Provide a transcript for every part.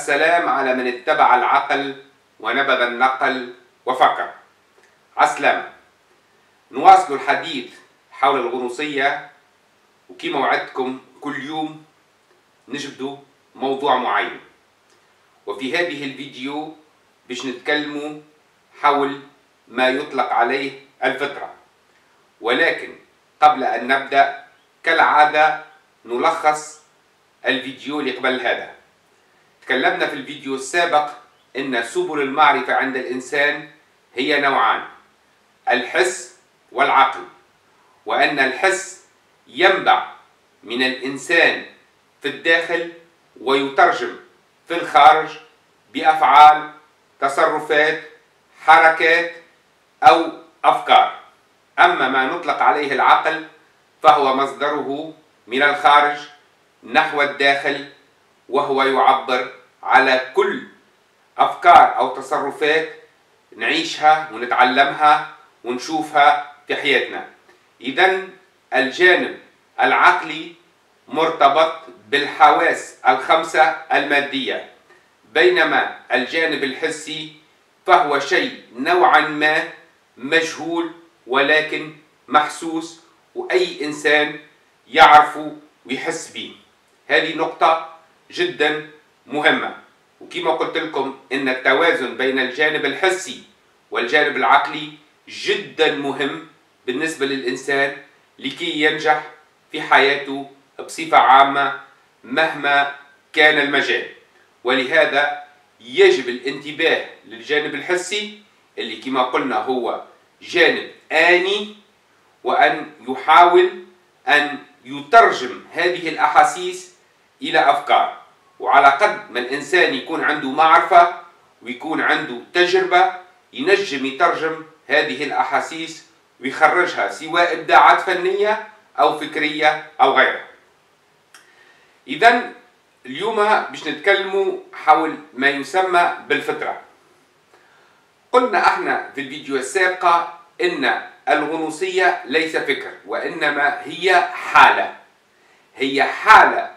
السلام على من اتبع العقل ونبذ النقل وفكر. عسلامة. نواصل الحديث حول الغنوصية، وكما وعدتكم كل يوم نجبدوا موضوع معين، وفي هذه الفيديو باش نتكلموا حول ما يطلق عليه الفطرة. ولكن قبل أن نبدأ كالعادة نلخص الفيديو اللي قبل هذا. تكلمنا في الفيديو السابق إن سبل المعرفة عند الإنسان هي نوعان: الحس والعقل، وأن الحس ينبع من الإنسان في الداخل ويترجم في الخارج بأفعال، تصرفات، حركات أو أفكار. أما ما نطلق عليه العقل فهو مصدره من الخارج نحو الداخل، وهو يعبر على كل أفكار أو تصرفات نعيشها ونتعلمها ونشوفها في حياتنا. إذن الجانب العقلي مرتبط بالحواس الخمسة المادية، بينما الجانب الحسي فهو شيء نوعا ما مجهول ولكن محسوس، وأي إنسان يعرفه ويحس به. هذه نقطة جدا مهمة، وكما قلت لكم إن التوازن بين الجانب الحسي والجانب العقلي جدا مهم بالنسبة للإنسان لكي ينجح في حياته بصفة عامة مهما كان المجال. ولهذا يجب الانتباه للجانب الحسي اللي كما قلنا هو جانب آني، وأن يحاول أن يترجم هذه الأحاسيس إلى أفكار. وعلى قد ما الإنسان يكون عنده معرفة ويكون عنده تجربة ينجم يترجم هذه الأحاسيس ويخرجها، سواء إبداعات فنية أو فكرية أو غيرها. إذن اليوم باش نتكلموا حول ما يسمى بالفطرة. قلنا احنا في الفيديو السابقة إن الغنوصية ليس فكر، وإنما هي حالة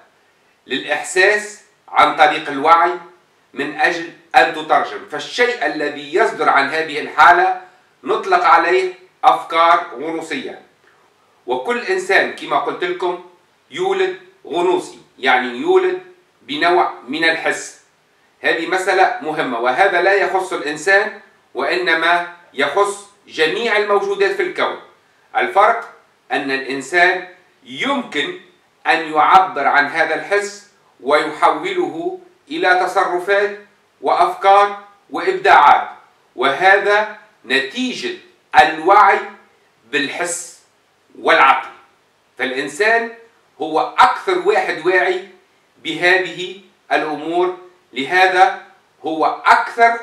للإحساس عن طريق الوعي من أجل أن تترجم. فالشيء الذي يصدر عن هذه الحالة نطلق عليه أفكار غنوصية. وكل إنسان كما قلت لكم يولد غنوصي، يعني يولد بنوع من الحس. هذه مسألة مهمة، وهذا لا يخص الإنسان وإنما يخص جميع الموجودات في الكون. الفرق أن الإنسان يمكن أن يعبر عن هذا الحس ويحوله إلى تصرفات وأفكار وإبداعات، وهذا نتيجة الوعي بالحس والعقل. فالإنسان هو أكثر واحد واعي بهذه الأمور، لهذا هو أكثر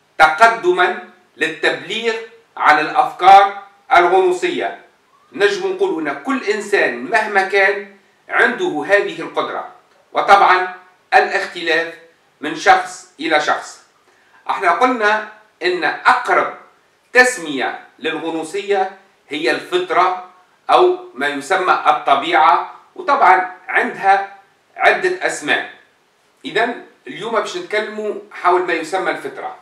تقدما للتبليغ عن الأفكار الغنوصية. نجم نقول أن كل إنسان مهما كان عنده هذه القدرة، وطبعا الاختلاف من شخص إلى شخص. احنا قلنا إن أقرب تسمية للغنوصية هي الفطرة أو ما يسمى الطبيعة، وطبعا عندها عدة أسماء. إذن اليوم باش نتكلموا حول ما يسمى الفطرة.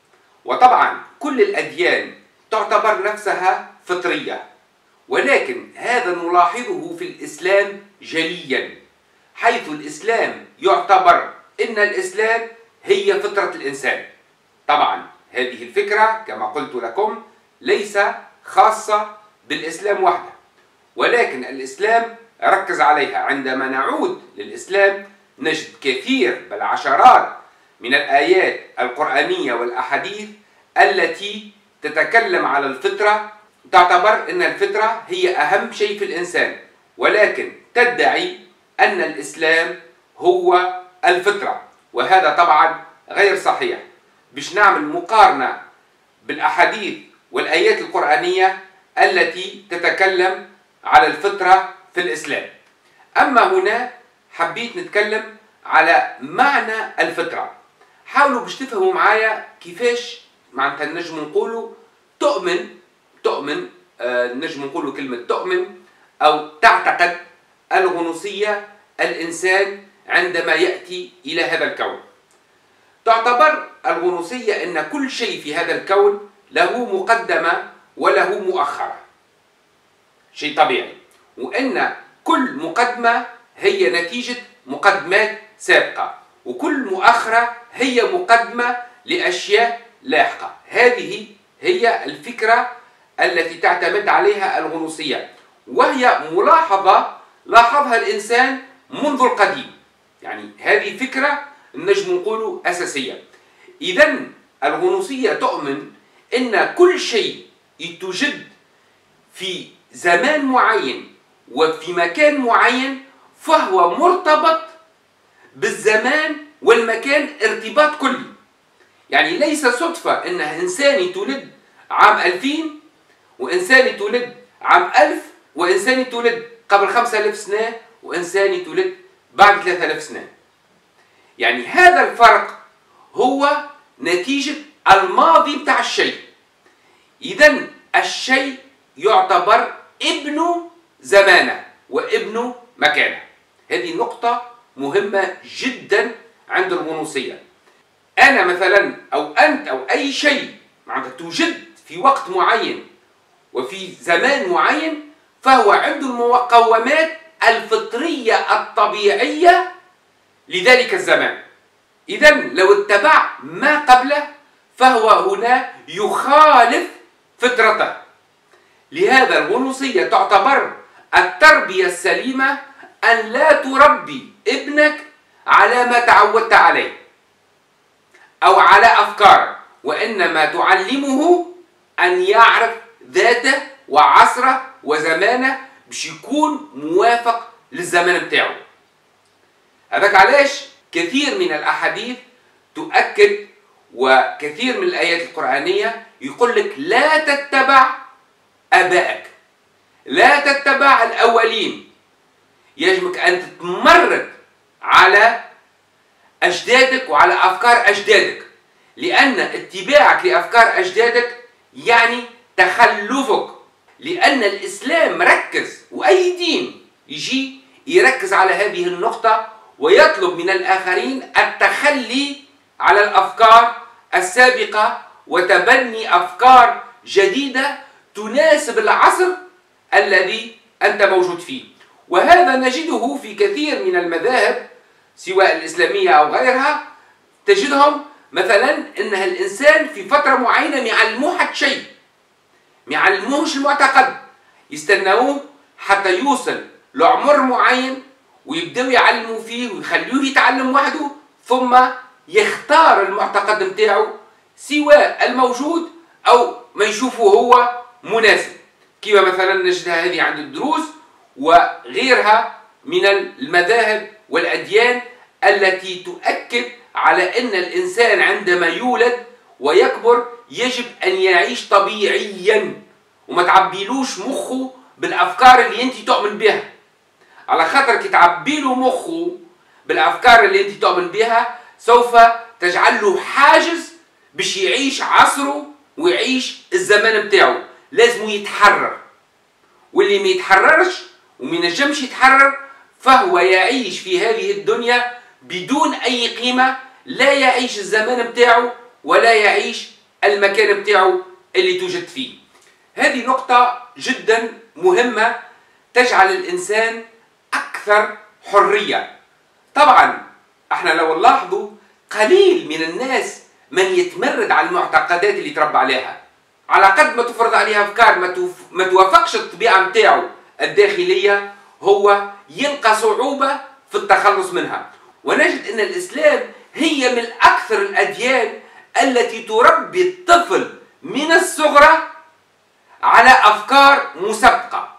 وطبعا كل الأديان تعتبر نفسها فطرية، ولكن هذا نلاحظه في الإسلام جليا، حيث الإسلام يعتبر إن الإسلام هي فطرة الإنسان. طبعا هذه الفكرة كما قلت لكم ليس خاصة بالإسلام وحده، ولكن الإسلام ركز عليها. عندما نعود للإسلام نجد كثير بل عشرات من الآيات القرآنية والأحاديث التي تتكلم على الفطرة، تعتبر أن الفطرة هي أهم شيء في الإنسان، ولكن تدعي أن الإسلام هو الفطرة، وهذا طبعا غير صحيح. باش نعمل مقارنة بالأحاديث والآيات القرآنية التي تتكلم على الفطرة في الإسلام. أما هنا حبيت نتكلم على معنى الفطرة. حاولوا باش تفهموا معايا كيفاش معناتها نجم نقولوا تؤمن نجم نقولوا كلمة تؤمن أو تعتقد الغنوصية الإنسان عندما يأتي إلى هذا الكون. تعتبر الغنوصية أن كل شيء في هذا الكون له مقدمة وله مؤخرة، شيء طبيعي، وأن كل مقدمة هي نتيجة مقدمات سابقة، وكل مؤخرة هي مقدمة لأشياء لاحقة. هذه هي الفكرة التي تعتمد عليها الغنوصية، وهي ملاحظة لاحظها الإنسان منذ القديم. يعني هذه فكرة نجم نقول أساسية. إذن الغنوصية تؤمن أن كل شيء توجد في زمان معين وفي مكان معين فهو مرتبط بالزمان والمكان ارتباط كلي. يعني ليس صدفة أن إنسان يتولد عام 2000 وإنسان يتولد عام 1000 وإنسان يتولد قبل 5000 سنة وإنسان يتولد بعد 3000 سنة. يعني هذا الفرق هو نتيجة الماضي بتاع الشيء. إذن الشيء يعتبر ابن زمانه وابن مكانه. هذه نقطة مهمة جدا عند الغنوصية. أنا مثلا أو أنت أو أي شيء توجد في وقت معين وفي زمان معين فهو عنده المقومات الفطرية الطبيعية لذلك الزمان. إذن لو اتبع ما قبله فهو هنا يخالف فطرته. لهذا الغنوصية تعتبر التربية السليمة أن لا تربي ابنك على ما تعودت عليه أو على أفكار، وإنما تعلمه أن يعرف ذاته وعصره وزمانه باش يكون موافق للزمان بتاعه. هذاك علاش كثير من الأحاديث تؤكد وكثير من الآيات القرآنية يقول لك لا تتبع آبائك، لا تتبع الأولين. يجبك أن تتمرد على أجدادك وعلى أفكار أجدادك، لأن اتباعك لأفكار أجدادك يعني تخلفك. لأن الإسلام ركز، وأي دين يجي يركز على هذه النقطة ويطلب من الآخرين التخلي على الأفكار السابقة وتبني أفكار جديدة تناسب العصر الذي أنت موجود فيه. وهذا نجده في كثير من المذاهب سواء الإسلامية أو غيرها. تجدهم مثلا أنها الإنسان في فترة معينة يعلموه حد شيء، يعلموهش المعتقد، يستنوه حتى يوصل لعمر معين ويبدأوا يعلموا فيه ويخلوه يتعلم وحده، ثم يختار المعتقد متاعه سواء الموجود أو ما يشوفه هو مناسب. كما مثلا نجدها هذه عند الدروز وغيرها من المذاهب والأديان التي تؤكد على أن الإنسان عندما يولد ويكبر يجب أن يعيش طبيعيا وما تعبيلوش مخه بالأفكار اللي أنت تؤمن بها. على خاطر كي تعبيله مخه بالأفكار اللي أنت تؤمن بها سوف تجعل له حاجز باش يعيش عصره ويعيش الزمان بتاعه. لازم يتحرر، واللي ما يتحررش وما ينجمش يتحرر فهو يعيش في هذه الدنيا بدون أي قيمة، لا يعيش الزمان بتاعه ولا يعيش المكان بتاعه اللي توجد فيه. هذه نقطة جدا مهمة تجعل الإنسان أكثر حرية. طبعا احنا لو نلاحظوا قليل من الناس من يتمرد على المعتقدات اللي تربى عليها، على قد ما تفرض عليها أفكار ما توافقش الطبيعة متاعه الداخلية هو يلقى صعوبة في التخلص منها. ونجد أن الإسلام هي من أكثر الأديان التي تربي الطفل من الصغرى على أفكار مسبقة،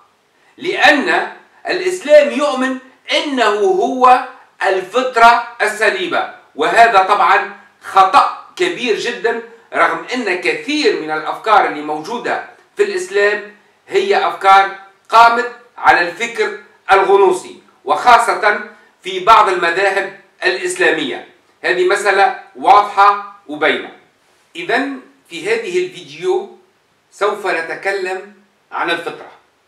لأن الإسلام يؤمن أنه هو الفطرة السليمة. وهذا طبعا خطأ كبير جدا، رغم أن كثير من الأفكار اللي موجودة في الإسلام هي أفكار قامت على الفكر الغنوصي، وخاصة في بعض المذاهب الإسلامية. هذه مسألة واضحة وبينة. إذن في هذه الفيديو سوف نتكلم عن الفطرة،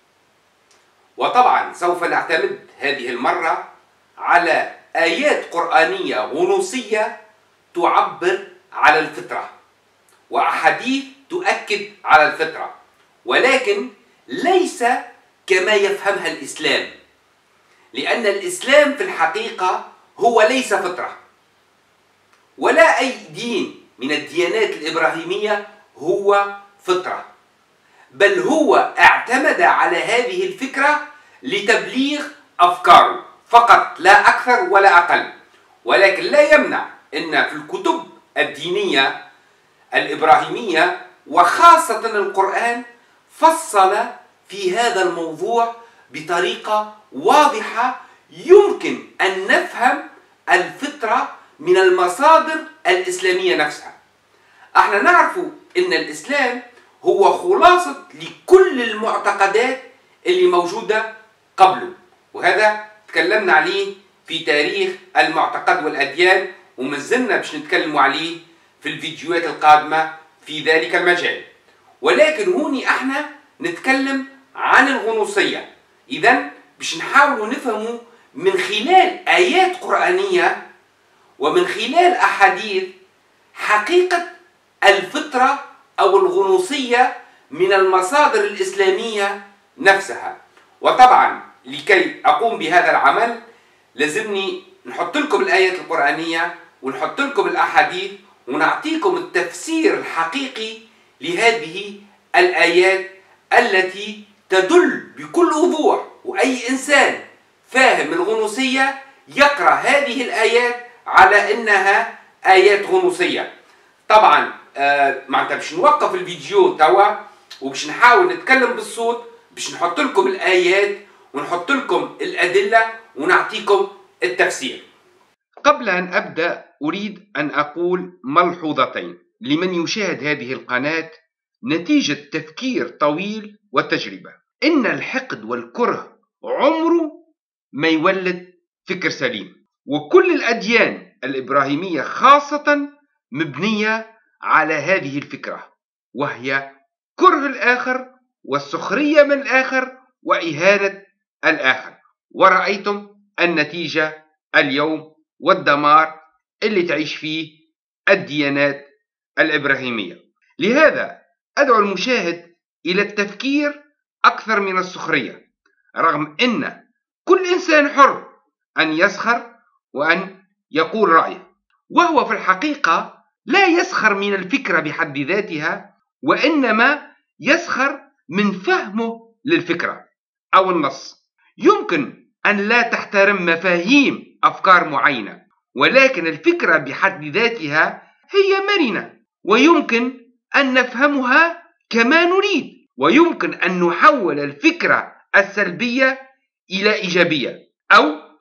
وطبعا سوف نعتمد هذه المرة على آيات قرآنية غنوصية تعبر على الفطرة وأحاديث تؤكد على الفطرة، ولكن ليس كما يفهمها الإسلام، لأن الإسلام في الحقيقة هو ليس فطرة، ولا أي دين من الديانات الإبراهيمية هو فطرة، بل هو اعتمد على هذه الفكرة لتبليغ أفكاره فقط، لا أكثر ولا أقل. ولكن لا يمنع أن في الكتب الدينية الإبراهيمية وخاصة القرآن فصل في هذا الموضوع بطريقة واضحة يمكن أن نفهم الفطرة من المصادر الإسلامية نفسها. احنا نعرف أن الإسلام هو خلاصة لكل المعتقدات اللي موجودة قبله، وهذا تكلمنا عليه في تاريخ المعتقد والأديان، وما زلنا باش نتكلموا عليه في الفيديوهات القادمة في ذلك المجال. ولكن هوني احنا نتكلم عن الغنوصية، إذن باش نحاولوا نفهموا من خلال آيات قرآنية ومن خلال أحاديث حقيقة الفطرة أو الغنوصية من المصادر الإسلامية نفسها. وطبعا لكي أقوم بهذا العمل لازمني نحط لكم الآيات القرآنية ونحط لكم الأحاديث ونعطيكم التفسير الحقيقي لهذه الآيات التي تدل بكل وضوح، وأي إنسان فاهم الغنوصية يقرأ هذه الآيات على أنها آيات غنوصية. طبعا معناتها باش نوقف الفيديو توا وباش نحاول نتكلم بالصوت باش نحط لكم الآيات ونحط لكم الأدلة ونعطيكم التفسير. قبل أن أبدأ أريد أن أقول ملحوظتين لمن يشاهد هذه القناة نتيجة تفكير طويل وتجربة. إن الحقد والكره عمره ما يولد فكر سليم، وكل الأديان الإبراهيمية خاصة مبنية على هذه الفكرة، وهي كره الآخر والسخرية من الآخر وإهانة الآخر. ورأيتم النتيجة اليوم والدمار اللي تعيش فيه الديانات الإبراهيمية. لهذا أدعو المشاهد إلى التفكير أكثر من السخرية، رغم أن كل إنسان حر أن يسخر وأن يقول رأيه، وهو في الحقيقة لا يسخر من الفكرة بحد ذاتها، وإنما يسخر من فهمه للفكرة أو النص. يمكن أن لا تحترم مفاهيم أفكار معينة، ولكن الفكرة بحد ذاتها هي مرنة، ويمكن أن نفهمها كما نريد، ويمكن أن نحول الفكرة السلبية إلى إيجابية أو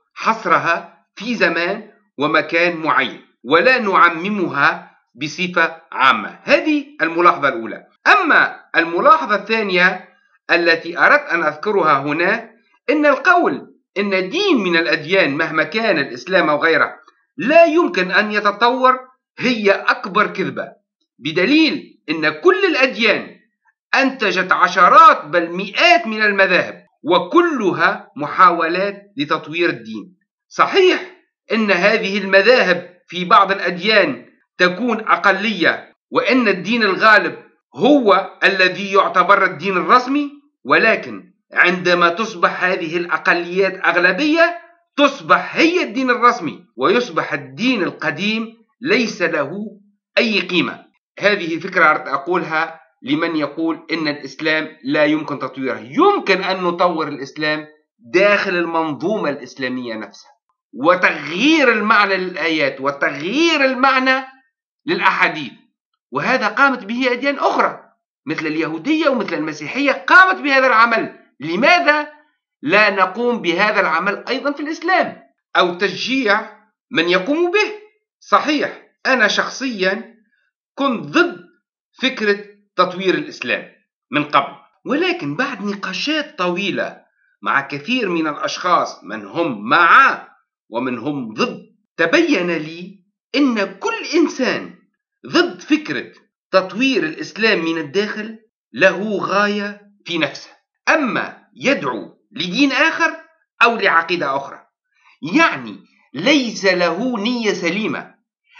حصرها في زمان ومكان معين، ولا نعممها بصفة عامة. هذه الملاحظة الأولى. أما الملاحظة الثانية التي أردت أن أذكرها هنا، إن القول إن دين من الأديان مهما كان الإسلام أو غيره لا يمكن أن يتطور هي أكبر كذبة، بدليل إن كل الأديان أنتجت عشرات بل مئات من المذاهب، وكلها محاولات لتطوير الدين. صحيح إن هذه المذاهب في بعض الأديان تكون أقلية، وإن الدين الغالب هو الذي يعتبر الدين الرسمي، ولكن عندما تصبح هذه الأقليات أغلبية تصبح هي الدين الرسمي، ويصبح الدين القديم ليس له أي قيمة. هذه فكرة أردت أقولها لمن يقول إن الإسلام لا يمكن تطويره. يمكن أن نطور الإسلام داخل المنظومة الإسلامية نفسها، وتغيير المعنى للآيات وتغيير المعنى للأحاديث، وهذا قامت به أديان أخرى مثل اليهودية ومثل المسيحية، قامت بهذا العمل. لماذا لا نقوم بهذا العمل أيضا في الإسلام أو تشجيع من يقوم به؟ صحيح أنا شخصيا كنت ضد فكرة تطوير الإسلام من قبل، ولكن بعد نقاشات طويلة مع كثير من الأشخاص من هم مع ومن هم ضد، تبين لي إن كل إنسان ضد فكرة تطوير الإسلام من الداخل له غاية في نفسه، أما يدعو لدين آخر أو لعقيدة أخرى، يعني ليس له نية سليمة،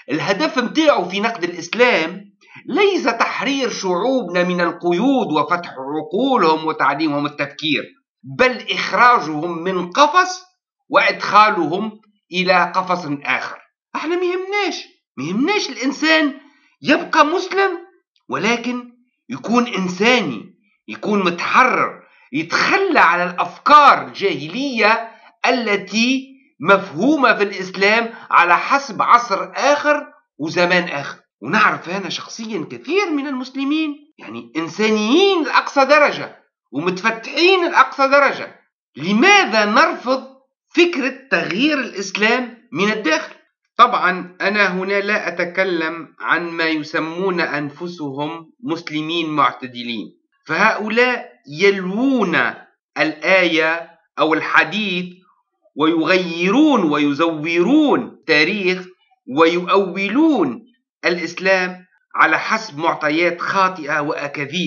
الهدف متاعه في نقد الإسلام ليس تحرير شعوبنا من القيود وفتح عقولهم وتعليمهم التفكير، بل إخراجهم من قفص وإدخالهم إلى قفص آخر. احنا مهمناش الإنسان يبقى مسلم، ولكن يكون إنساني، يكون متحرر، يتخلى على الأفكار الجاهلية التي مفهومة في الإسلام على حسب عصر آخر وزمان آخر. ونعرف أنا شخصيا كثير من المسلمين يعني إنسانيين لأقصى درجة ومتفتحين لأقصى درجة. لماذا نرفض فكرة تغيير الإسلام من الداخل؟ طبعا أنا هنا لا أتكلم عن ما يسمون أنفسهم مسلمين معتدلين، فهؤلاء يلوون الآية أو الحديث ويغيرون ويزورون تاريخ ويؤولون الإسلام على حسب معطيات خاطئة وأكاذيب.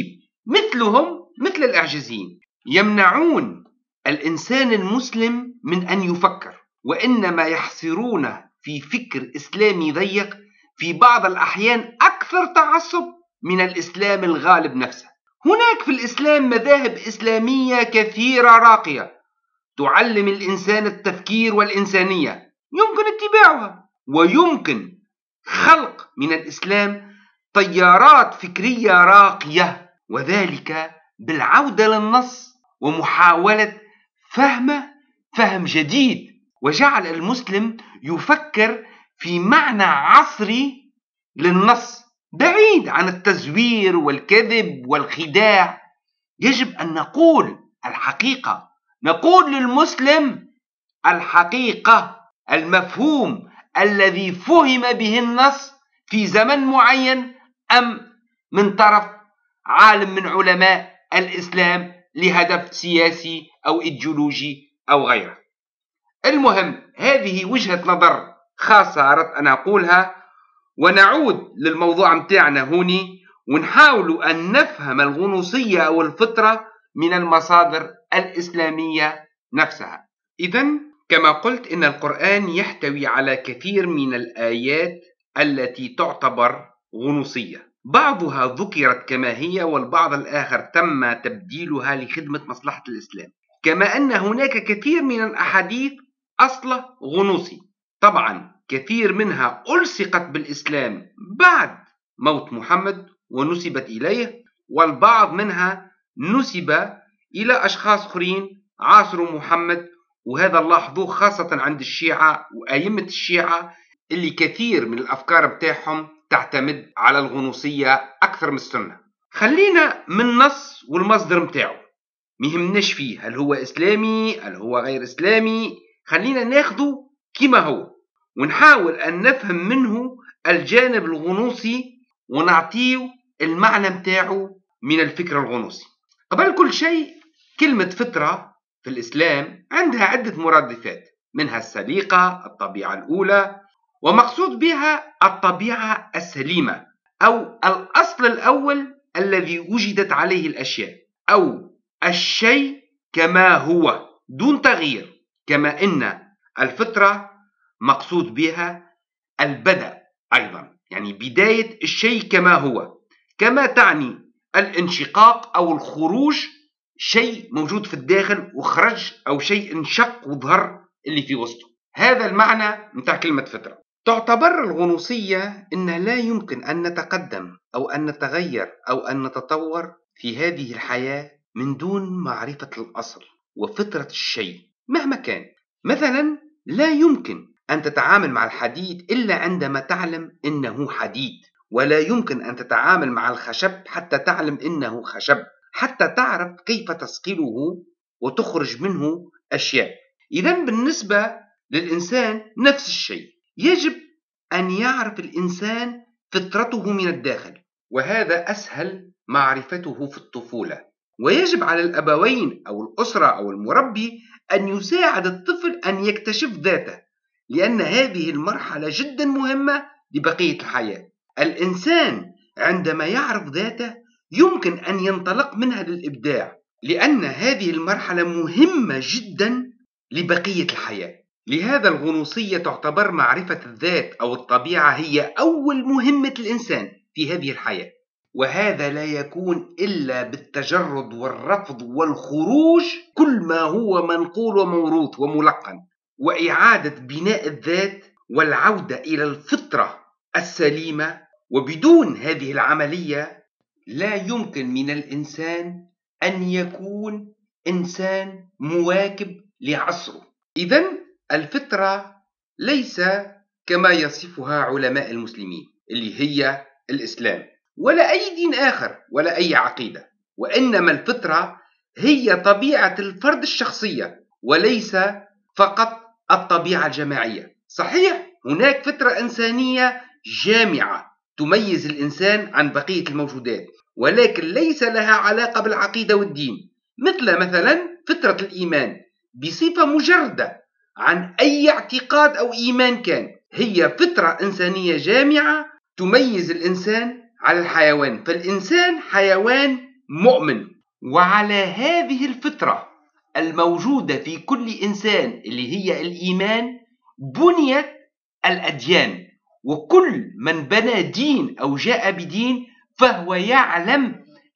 مثل الإعجازيين يمنعون الإنسان المسلم من أن يفكر، وإنما يحصرونه في فكر إسلامي ضيق في بعض الأحيان أكثر تعصب من الإسلام الغالب نفسه. هناك في الإسلام مذاهب إسلامية كثيرة راقية تعلم الإنسان التفكير والإنسانية، يمكن اتباعها، ويمكن خلق من الإسلام تيارات فكرية راقية، وذلك بالعودة للنص ومحاولة فهم جديد، وجعل المسلم يفكر في معنى عصري للنص بعيد عن التزوير والكذب والخداع. يجب أن نقول الحقيقة، نقول للمسلم الحقيقة، المفهوم الذي فهم به النص في زمن معين أم من طرف عالم من علماء الإسلام لهدف سياسي أو إيديولوجي أو غيره. المهم هذه وجهة نظر خاصة أردت أن أقولها، ونعود للموضوع متاعنا هوني ونحاول أن نفهم الغنوصية أو الفطرة من المصادر الإسلامية نفسها. إذن كما قلت إن القرآن يحتوي على كثير من الآيات التي تعتبر غنوصية، بعضها ذكرت كما هي والبعض الآخر تم تبديلها لخدمة مصلحة الإسلام، كما أن هناك كثير من الأحاديث أصله غنوصي. طبعا كثير منها ألصقت بالإسلام بعد موت محمد ونسبت إليه، والبعض منها نسب إلى أشخاص آخرين عاصروا محمد، وهذا نلاحظوه خاصة عند الشيعة وأئمة الشيعة اللي كثير من الأفكار بتاعهم تعتمد على الغنوصية أكثر من السنة. خلينا من النص والمصدر متاعه، مهمناش فيه هل هو إسلامي هل هو غير إسلامي، خلينا ناخده كما هو ونحاول أن نفهم منه الجانب الغنوصي ونعطيه المعنى متاعه من الفكر الغنوصي. قبل كل شيء كلمة فطرة في الإسلام عندها عدة مرادفات، منها السليقة، الطبيعة الأولى، ومقصود بها الطبيعة السليمة أو الأصل الأول الذي وجدت عليه الأشياء، أو الشيء كما هو دون تغيير. كما إن الفطرة مقصود بها البدء أيضا، يعني بداية الشيء كما هو، كما تعني الانشقاق أو الخروج، شيء موجود في الداخل وخرج، أو شيء انشق وظهر اللي في وسطه. هذا المعنى متاع كلمة فطرة. تعتبر الغنوصية إن لا يمكن أن نتقدم أو أن نتغير أو أن نتطور في هذه الحياة من دون معرفة الأصل وفطرة الشيء مهما كان. مثلا لا يمكن أن تتعامل مع الحديد إلا عندما تعلم إنه حديد، ولا يمكن أن تتعامل مع الخشب حتى تعلم إنه خشب، حتى تعرف كيف تصقله وتخرج منه أشياء. إذن بالنسبة للإنسان نفس الشيء، يجب أن يعرف الإنسان فطرته من الداخل، وهذا أسهل معرفته في الطفولة، ويجب على الأبوين أو الأسرة أو المربي أن يساعد الطفل أن يكتشف ذاته، لأن هذه المرحلة جدا مهمة لبقية الحياة. الإنسان عندما يعرف ذاته يمكن أن ينطلق منها للإبداع، لأن هذه المرحلة مهمة جدا لبقية الحياة. لهذا الغنوصية تعتبر معرفة الذات أو الطبيعة هي أول مهمة الإنسان في هذه الحياة، وهذا لا يكون إلا بالتجرد والرفض والخروج كل ما هو منقول وموروث وملقن، وإعادة بناء الذات والعودة إلى الفطرة السليمة. وبدون هذه العملية لا يمكن من الإنسان أن يكون إنسان مواكب لعصره. إذن الفطرة ليس كما يصفها علماء المسلمين اللي هي الإسلام، ولا أي دين آخر ولا أي عقيدة، وإنما الفطرة هي طبيعة الفرد الشخصية وليس فقط الطبيعة الجماعية. صحيح هناك فطرة إنسانية جامعة تميز الإنسان عن بقية الموجودات، ولكن ليس لها علاقة بالعقيدة والدين، مثلا فطرة الإيمان بصفة مجردة عن أي اعتقاد أو إيمان كان، هي فطرة إنسانية جامعة تميز الإنسان على الحيوان، فالإنسان حيوان مؤمن. وعلى هذه الفطرة الموجودة في كل إنسان اللي هي الإيمان بنيت الأديان، وكل من بنى دين أو جاء بدين فهو يعلم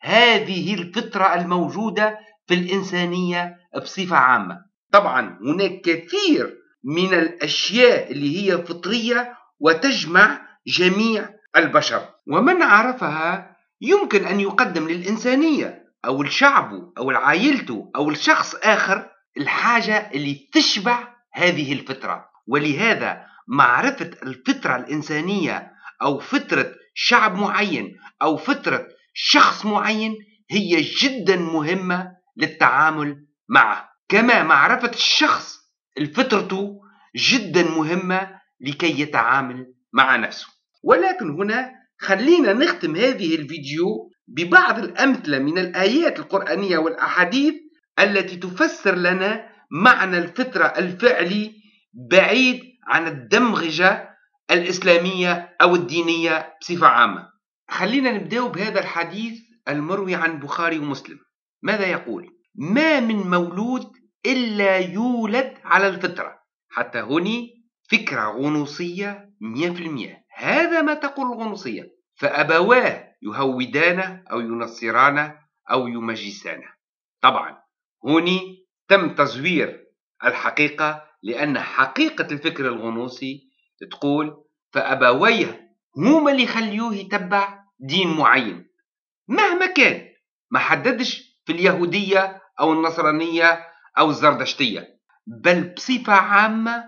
هذه الفطرة الموجودة في الإنسانية بصفة عامة. طبعا هناك كثير من الأشياء اللي هي فطرية وتجمع جميع البشر، ومن عرفها يمكن أن يقدم للإنسانية أو الشعب أو عائلته أو الشخص آخر الحاجة اللي تشبع هذه الفطرة. ولهذا معرفة الفطرة الإنسانية أو فطرة شعب معين أو فطرة شخص معين هي جدا مهمة للتعامل معه، كما معرفة الشخص الفطرة جدا مهمة لكي يتعامل مع نفسه. ولكن هنا خلينا نختم هذه الفيديو ببعض الأمثلة من الآيات القرآنية والأحاديث التي تفسر لنا معنى الفطرة الفعلي بعيد عن الدمغجة الإسلامية أو الدينية بصفة عامة. خلينا نبدأ بهذا الحديث المروي عن بخاري ومسلم. ماذا يقول؟ ما من مولود إلا يولد على الفطرة. حتى هنا فكرة غنوصية 100%. هذا ما تقول الغنوصية، فأبواه يهودانه أو ينصرانه أو يمجسانه. طبعا هنا تم تزوير الحقيقة، لأن حقيقة الفكر الغنوصي تقول فأبويه هما اللي خليوه يتبع دين معين مهما كان، ما حددش في اليهودية أو النصرانية أو الزردشتية، بل بصفة عامة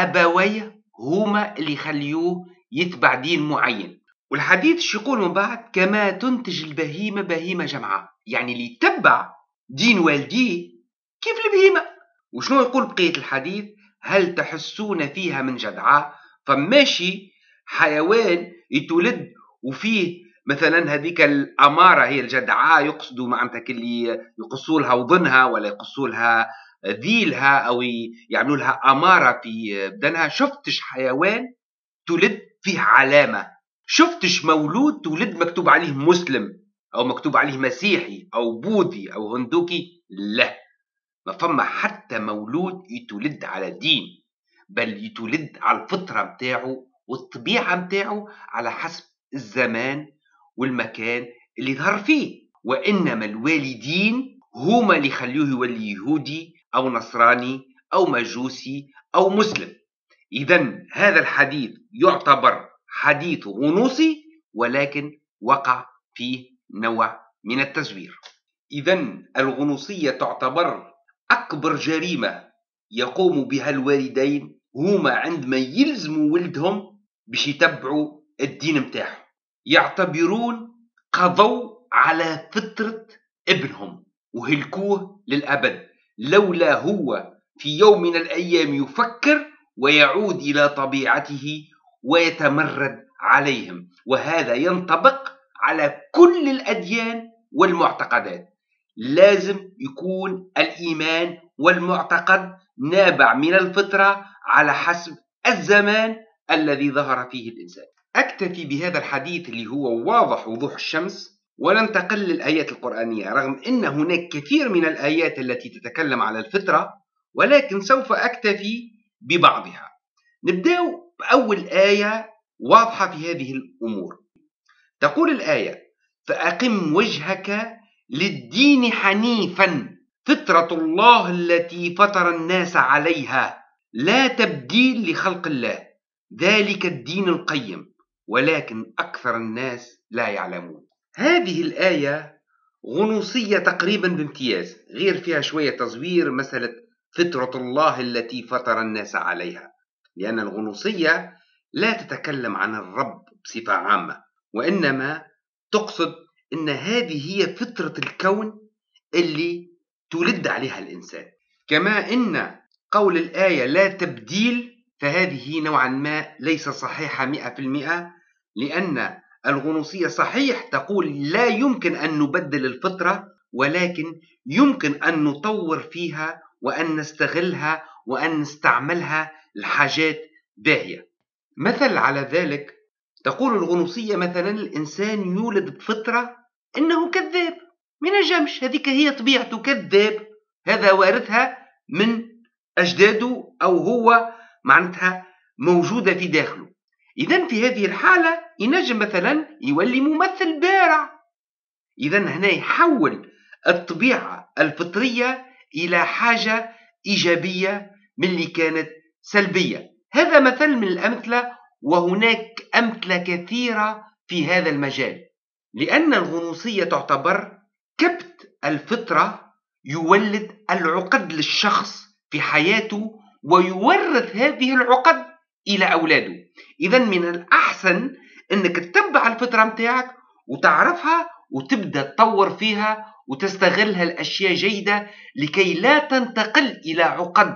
أبويه هما اللي خليوه يتبع دين معين. والحديث يقول من بعد كما تنتج البهيمة بهيمة جمعاء، يعني اللي يتبع دين والديه كيف البهيمة. وشنو يقول بقية الحديث؟ هل تحسون فيها من جدعاء؟ فماشي حيوان يتولد وفيه مثلا هذيك الأمارة هي الجدعاء، يقصدوا معناتها اللي يقصوا لها وضنها ولا يقصوا لها ذيلها أو يعملوا لها أمارة في بدنها. شفتش حيوان تولد فيه علامة، شفتش مولود تولد مكتوب عليه مسلم أو مكتوب عليه مسيحي أو بوذي أو هندوكي، لا، ما فما حتى مولود يتولد على دين، بل يتولد على الفطرة متاعه والطبيعة متاعه على حسب الزمان والمكان اللي ظهر فيه. وإنما الوالدين هما اللي خلوه يولي يهودي أو نصراني أو مجوسي أو مسلم. إذن هذا الحديث يعتبر حديث غنوصي، ولكن وقع فيه نوع من التزوير. إذن الغنوصية تعتبر أكبر جريمة يقوم بها الوالدين هما عندما يلزموا ولدهم باش يتبعوا الدين متاعهم، يعتبرون قضوا على فطرة ابنهم وهلكوه للأبد، لولا هو في يوم من الأيام يفكر ويعود إلى طبيعته ويتمرد عليهم. وهذا ينطبق على كل الأديان والمعتقدات. لازم يكون الإيمان والمعتقد نابع من الفطرة على حسب الزمان الذي ظهر فيه الإنسان. أكتفي بهذا الحديث اللي هو واضح وضوح الشمس، وننتقل للآيات القرآنية، رغم أن هناك كثير من الآيات التي تتكلم على الفطرة، ولكن سوف أكتفي ببعضها. نبدأ بأول آية واضحة في هذه الأمور. تقول الآية: فأقم وجهك للدين حنيفا فطرة الله التي فطر الناس عليها لا تبديل لخلق الله ذلك الدين القيم ولكن أكثر الناس لا يعلمون. هذه الآية غنوصية تقريبا بامتياز، غير فيها شوية تزوير مسألة فطرة الله التي فطر الناس عليها، لأن الغنوصية لا تتكلم عن الرب بصفة عامة، وإنما تقصد أن هذه هي فطرة الكون اللي تولد عليها الإنسان. كما إن قول الآية لا تبديل فهذه نوعا ما ليس صحيحة 100%، لأن الغنوصية صحيح تقول لا يمكن أن نبدل الفطرة، ولكن يمكن أن نطور فيها وأن نستغلها وأن نستعملها لحاجات باهية. مثل على ذلك تقول الغنوصية مثلا الإنسان يولد بفطرة إنه كذاب من الجمش، هذيك هي طبيعته كذاب، هذا وارثها من أجداده أو هو معناتها موجودة في داخله. إذن في هذه الحالة ينجم مثلا يولي ممثل بارع. إذن هنا يحول الطبيعة الفطرية إلى حاجة إيجابية من اللي كانت سلبية. هذا مثل من الأمثلة، وهناك أمثلة كثيرة في هذا المجال، لأن الغنوصية تعتبر كبت الفطرة يولد العقد للشخص في حياته ويورث هذه العقد إلى أولاده. إذن من الأحسن أنك تتبع الفطرة متاعك وتعرفها وتبدأ تطور فيها وتستغلها الأشياء جيدة لكي لا تنتقل إلى عقد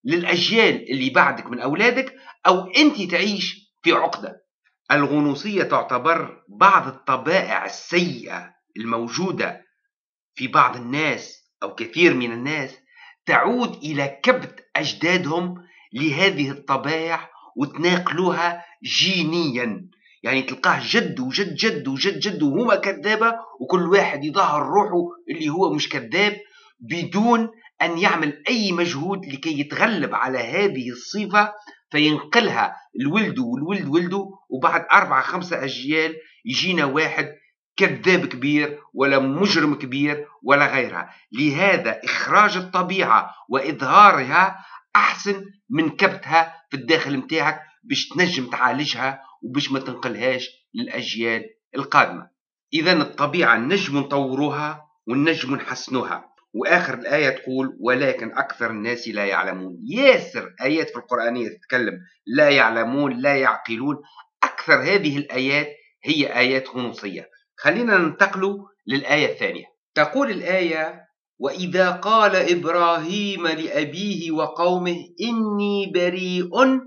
للأجيال اللي بعدك من أولادك أو أنت تعيش في عقدة. الغنوصية تعتبر بعض الطبائع السيئة الموجودة في بعض الناس أو كثير من الناس تعود إلى كبت أجدادهم لهذه الطبائع وتناقلوها جينيا، يعني تلقاه جد وجد جد وجد جد وهما كذابة، وكل واحد يظهر روحه اللي هو مش كذاب بدون أن يعمل أي مجهود لكي يتغلب على هذه الصفة، فينقلها الولد والولد ولده، وبعد 4-5 أجيال يجينا واحد كذاب كبير ولا مجرم كبير ولا غيرها. لهذا إخراج الطبيعة وإظهارها أحسن من كبتها في الداخل متاعك باش تنجم تعالجها وباش ما تنقلهاش للأجيال القادمة. إذن الطبيعة نجم نطوروها ونجم نحسنوها. وآخر الآية تقول ولكن أكثر الناس لا يعلمون. ياسر آيات في القرآنية تتكلم لا يعلمون لا يعقلون. أكثر هذه الآيات هي آيات غنوصية. خلينا ننتقل للآية الثانية. تقول الآية وإذا قال إبراهيم لأبيه وقومه إني بريء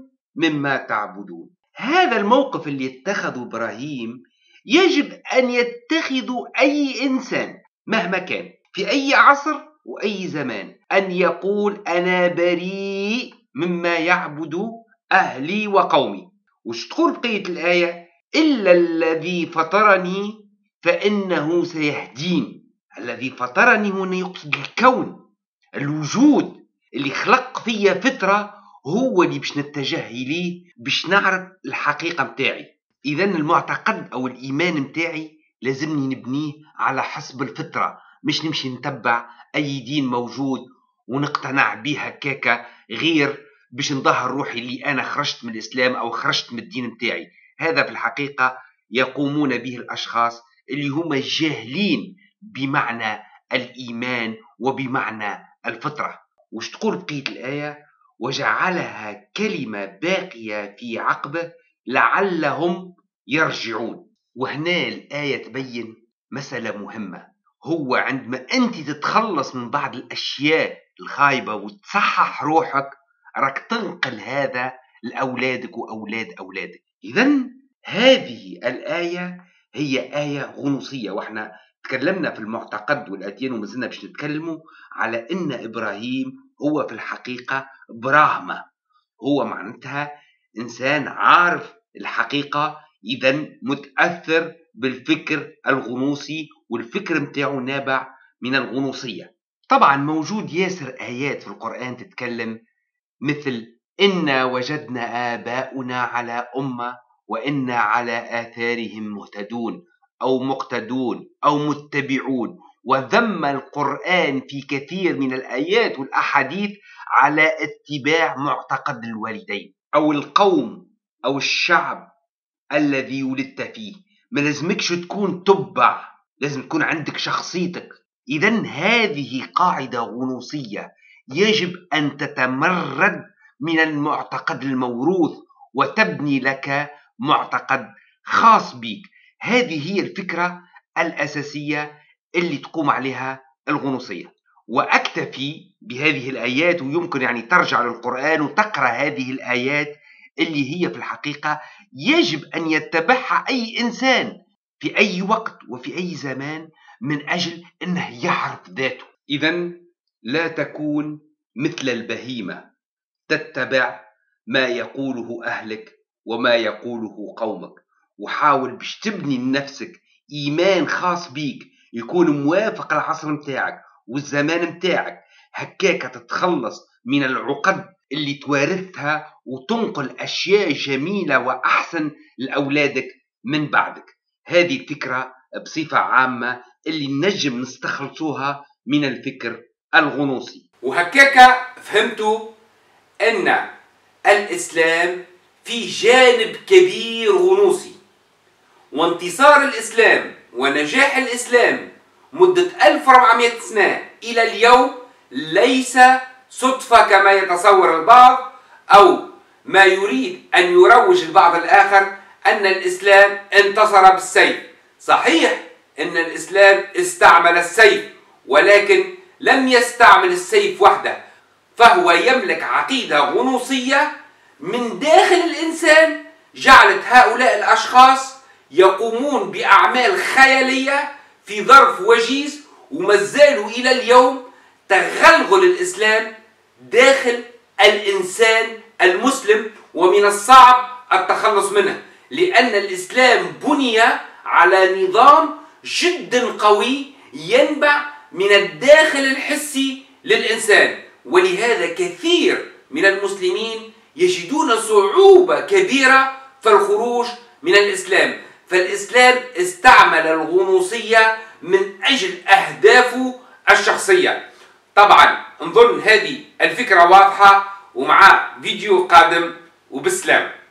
مما تعبدون. هذا الموقف اللي اتخذه إبراهيم يجب أن يتخذ أي إنسان مهما كان في أي عصر وأي زمان، أن يقول أنا بريء مما يعبد أهلي وقومي. وش تقول بقية الآية؟ إلا الذي فطرني فإنه سيهدين. الذي فطرني هنا يقصد الكون، الوجود اللي خلق فيا فطرة هو اللي باش نتجه إليه باش نعرف الحقيقة متاعي. إذن المعتقد أو الإيمان متاعي لازمني نبنيه على حسب الفطرة، مش نمشي نتبع أي دين موجود ونقتنع به هكاكا غير باش نظهر روحي اللي أنا خرجت من الإسلام أو خرجت من الدين متاعي. هذا في الحقيقة يقومون به الأشخاص اللي هم جاهلين بمعنى الإيمان وبمعنى الفطرة. وش تقول بقية الآية؟ وجعلها كلمة باقية في عقبه لعلهم يرجعون. وهنا الآية تبين مسألة مهمة، هو عندما أنت تتخلص من بعض الأشياء الخايبة وتصحح روحك راك تنقل هذا لأولادك وأولاد أولادك. إذن هذه الآية هي آية غنوصية. وإحنا تكلمنا في المعتقد والأديان ومازلنا باش نتكلموا على أن إبراهيم هو في الحقيقة براهمة، هو معناتها إنسان عارف الحقيقة، إذن متأثر بالفكر الغنوصي والفكر متاعه نابع من الغنوصية. طبعا موجود ياسر آيات في القرآن تتكلم مثل إنا وجدنا آباؤنا على أمة وإنا على آثارهم مهتدون أو مقتدون أو متبعون. وذم القرآن في كثير من الآيات والأحاديث على اتباع معتقد الوالدين أو القوم أو الشعب الذي ولدت فيه. ما لازمكش تكون تبع، لازم تكون عندك شخصيتك. إذن هذه قاعدة غنوصية يجب أن تتمرد من المعتقد الموروث وتبني لك معتقد خاص بك. هذه هي الفكرة الأساسية اللي تقوم عليها الغنوصية. وأكتفي بهذه الآيات، ويمكن يعني ترجع للقرآن وتقرأ هذه الآيات اللي هي في الحقيقة يجب أن يتبعها أي إنسان في أي وقت وفي أي زمان من أجل أنه يعرف ذاته. إذن لا تكون مثل البهيمة تتبع ما يقوله أهلك وما يقوله قومك، وحاول باش تبني لنفسك إيمان خاص بيك يكون موافق العصر متاعك والزمان متاعك. هكاك تتخلص من العقد اللي توارثها وتنقل أشياء جميلة وأحسن لأولادك من بعدك. هذه الفكرة بصفة عامة اللي نجم نستخلصوها من الفكر الغنوصي. وهكاك فهمتوا أن الإسلام في جانب كبير غنوصي، وانتصار الإسلام ونجاح الإسلام مدة 1400 سنة إلى اليوم ليس صدفة كما يتصور البعض أو ما يريد أن يروج البعض الآخر أن الإسلام انتصر بالسيف. صحيح أن الإسلام استعمل السيف، ولكن لم يستعمل السيف وحده، فهو يملك عقيدة غنوصية من داخل الإنسان جعلت هؤلاء الأشخاص يقومون بأعمال خيالية في ظرف وجيز، وما زالوا إلى اليوم تغلغل الإسلام داخل الإنسان المسلم، ومن الصعب التخلص منه، لأن الإسلام بني على نظام جدا قوي ينبع من الداخل الحسي للإنسان. ولهذا كثير من المسلمين يجدون صعوبة كبيرة في الخروج من الإسلام، فالإسلام استعمل الغنوصية من أجل أهدافه الشخصية. طبعا نظن هذه الفكرة واضحة، ومع فيديو قادم، وبسلام.